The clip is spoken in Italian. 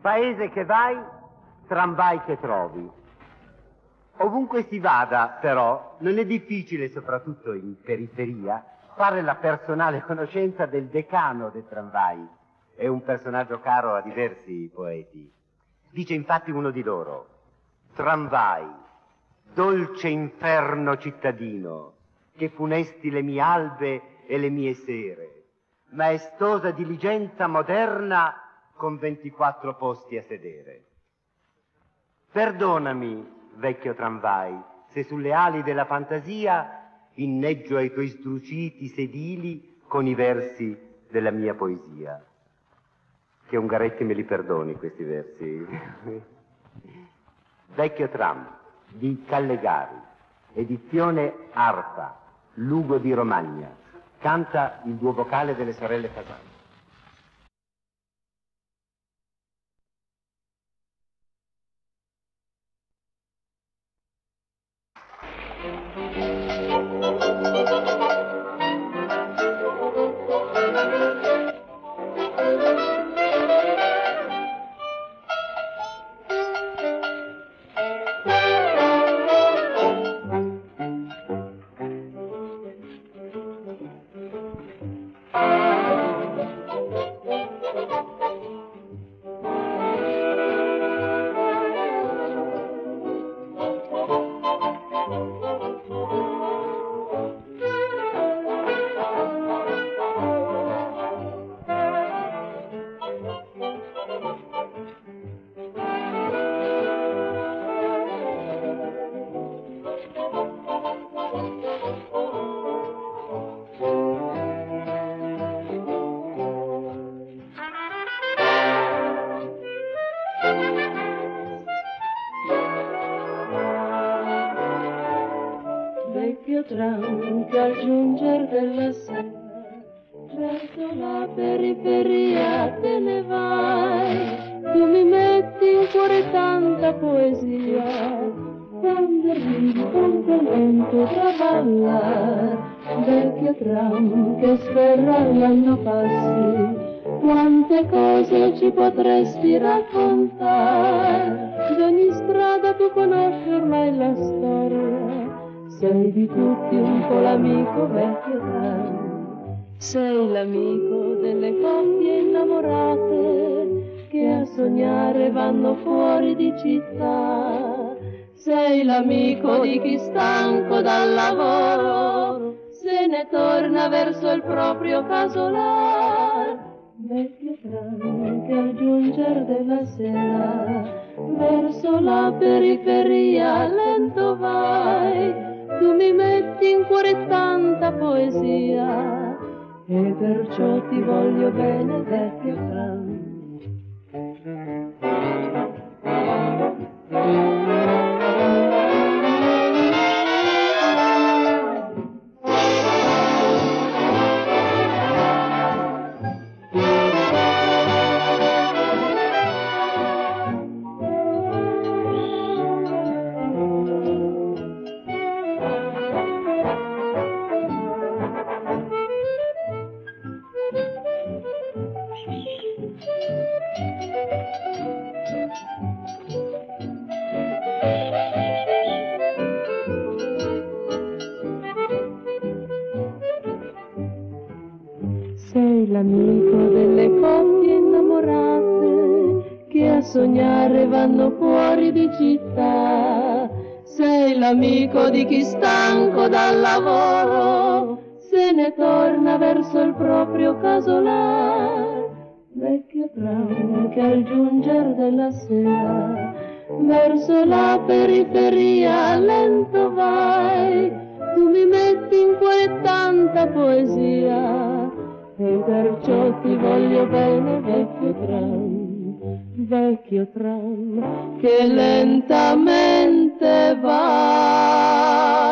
Paese che vai, tramvai che trovi. Ovunque si vada, però, non è difficile, soprattutto in periferia, fare la personale conoscenza del decano dei tramvai. È un personaggio caro a diversi poeti. Dice infatti uno di loro: tramvai, dolce inferno cittadino, che funesti le mie albe e le mie sere, maestosa diligenza moderna con 24 posti a sedere. Perdonami, vecchio tramvai, se sulle ali della fantasia inneggio ai tuoi sdruciti sedili con i versi della mia poesia. Che Ungaretti me li perdoni questi versi. Vecchio tram di Callegari, edizione Arpa, Lugo di Romagna. Canta il duo vocale delle sorelle Fasano. Vecchio tram che al giungere della sera verso la periferia te ne vai, tu mi metti in cuore tanta poesia, quando arrivi con quel vento da ballar. Vecchio tram che sferrallando passi, quante cose ci potresti raccontare, d'ogni strada tu conosci ormai la storia. Sei di tutti un po' l'amico, vecchio tram. Sei l'amico delle coppie innamorate che a sognare vanno fuori di città. Sei l'amico di chi stanco dal lavoro se ne torna verso il proprio casolar. Vecchio tram che al giungere della sera verso la periferia lento vai, tu mi metti in cuore tanta poesia e perciò ti voglio bene, vecchio tram. Sei l'amico delle coppie innamorate che a sognare vanno fuori di città. Sei l'amico di chi stanco dal lavoro se ne torna verso il proprio casolar. Vecchio tram che al giungere della sera verso la periferia lento vai, tu mi metti in cuore tanta poesia e perciò ti voglio bene, vecchio tram che lentamente va.